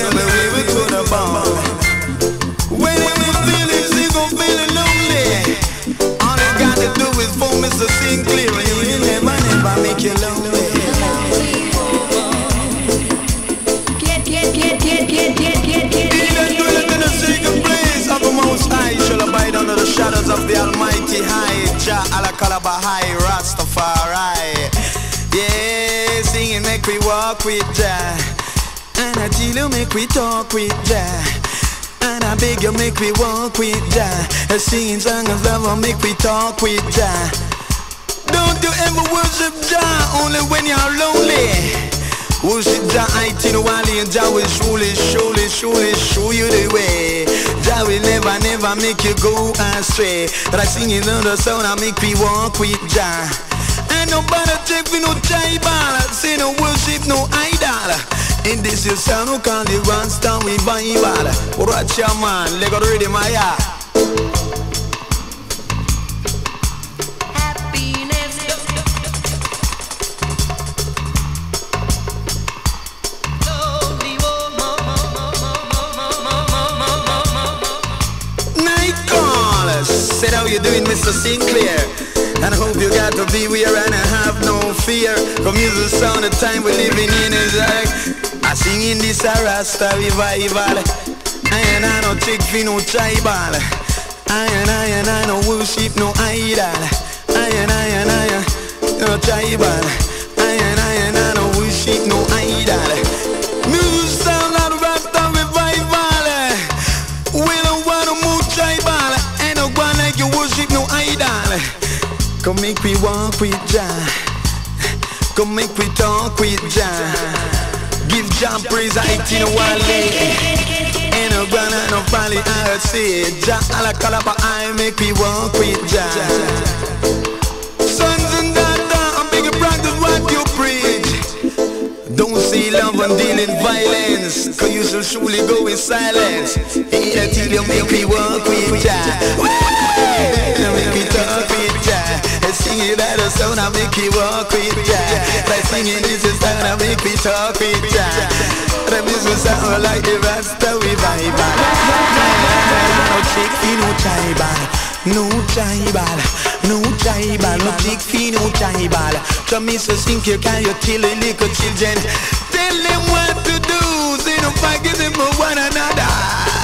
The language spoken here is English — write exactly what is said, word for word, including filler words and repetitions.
love the way we to the bone. When you feeling sick or feeling lonely, all you gotta do is phone Mister Sinclair, and he will never, never make you lonely. Get, get, get, get, get, get, get, get. Even though you're in the secret place of the Most High, shall abide under the shadows of the Almighty High. Jah Alakala Bahai Rastafari. Yeah, singing make we walk with Jah, and I tell you make we talk with Jah, and I beg you make we walk with Jah. Singing songs of love make we talk with Jah. Don't you ever worship Jah only when you're lonely. Worship Jah eighteen Wally, and Jah will surely, surely, surely show you the way. Jah will never, never make you go astray. But I sing it on the sound, I make me walk with Jah. Ain't nobody check for no tribal, say no worship, no idol. And this is sound who call the Rasta revival. Watch your man, let go ready my heart. Said how you doing, Mister Sinclair? And I hope you got to be where and I have no fear. Come use the sound of time we're living in is like I sing in this a Rasta revival. I and I no check for no tribal. I and I and I no worship no idol. I and I and I no tribal. I and I and I no worship no idol. Music sound like Rasta revival. We don't want to move tribal. You worship no idol. Come make me walk with Jah. Come make me talk with Jah. Give Jah praise eighteen Wally. Ain't no gonna no valley I say Jah Alakalaba I make me walk with Jah. Sons and daughters, I make you practice what you preach. Don't see love and deal in violence, cause you shall surely go in silence. Here till you make me walk with Jah. Make me talk with Jah. Sing it out of sound, I make you walk with Jah. By singing this is sound, I make me talk with Jah. The music sound like the Rasta revival. No chick fi no tribal, no tribal, no tribal, no chick fi no tribal. So Mister Sinclair, can you tell the little children? Tell them what to do, say no forget them for one another.